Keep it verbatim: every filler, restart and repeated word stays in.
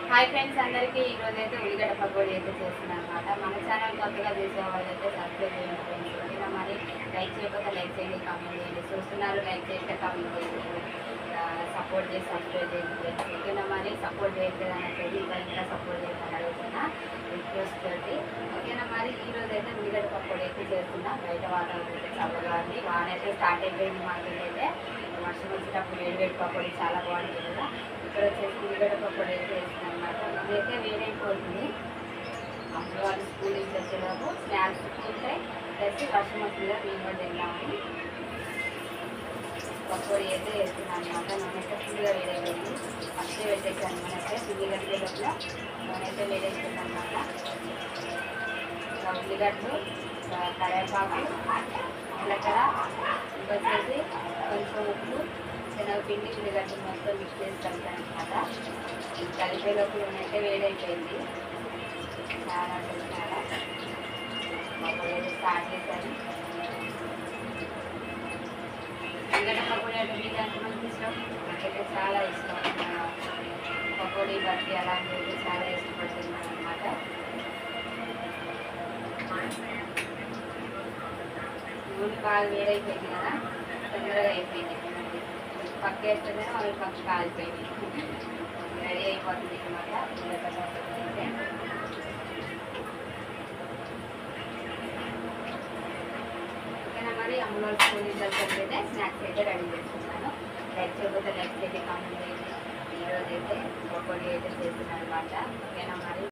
Hi friends అందరికీ ఈరోజు అయితే ఉల్లిగడ్డ పకోడీ అయితే చేస్తున్నాను అనమాట. మన ఛానల్ కొత్తగా చూసే వాళ్ళు అయితే సబ్స్క్రైబ్ చేయండి ఫ్రెండ్స్. ఓకేనా, మరి లైక్ చేయకపోతే లైక్ చేయండి, కామెంట్ చేయండి. చూస్తున్నారు లైక్ చేస్తే కామెంట్ చేయండి, సపోర్ట్ చేసి సబ్స్క్రైబ్ చేయండి ఫ్రెండ్స్. ఓకేనా, మరి సపోర్ట్ చేయట్లేదు అనేది ఇంకా ఇంకా సపోర్ట్ చేయాలని అడుగుతున్నా రిక్వెస్ట్ తోటి. ఓకేనా, మరి ఈరోజు అయితే ఉల్లిగడ్డ పకోడీ అయితే చేస్తున్నా. బయట వాతావరణం అయితే చల్లగా ఉంది, వాన అయితే స్టార్ట్ అయిపోయింది. మాకైతే వర్షం వచ్చేటప్పుడు వేడి వేడి పకోడీ చాలా బాగుంటుంది కదా. ఇక్కడ వచ్చేసి ఉల్లిగడ్డ పకోడీ అయితే వేస్తున్నాను అనమాట. ఇదైతే వేడైపోతుంది. అప్పుడు వాళ్ళు స్కూల్ నుంచి వచ్చేలోపు స్నాక్స్ ఉంటాయి, ప్లస్ వర్షం వస్తుంది కదా, మేము కూడా తిన్నామని పకోడీ అయితే వేస్తున్నాను అనమాట. నూనె అయితే ఫుల్గా వేడైపోయింది. ఫస్ట్ పెట్టేసాను నూనె అయితే ఉల్లి కట్టే లోపల నూనె అయితే వేడైపోయింది అనమాట. ఇంకా ఉల్లిగడ్డలు, కరివేపాకు, జీలకర్ర, వచ్చేసి కొంచెం ఉప్పు, శనగపిండి, ఉల్లిగడ్డ మొత్తం మిక్స్ చేసి కలిపాను అనమాట. కలిపే లోపల అయితే వేడైపోయింది. చాలా చాలా పకోడీ స్టార్ట్ చేశాను. ఉల్లిగడ్డ పకోడీ అంటే మీకు ఎంతమందికి ఇష్టం? నాకైతే చాలా ఇష్టం. పకోడీ బట్టి అలాంటివి చాలా ఇష్టపడుతున్నాను అనమాట. నూనె బాగా వేడైపోయింది కదా, తొందరగా అయిపోయింది. పక్క వేస్తేనే అవి పక్క కాలిపోయింది. రెడీ అయిపోతుంది అనమాట. ఓకేనా, మరి అమ్మలో స్కూల్ రిజల్ట్ అయితే స్నాక్స్ అయితే రెడీ చేసుకున్నాను. లైక్ చేయకపోతే లైక్ చేసి కామెంట్ చేయండి. ఈరోజు అయితే పకోడీ అయితే చేస్తున్నాను అనమాట. ఓకేనా, మరి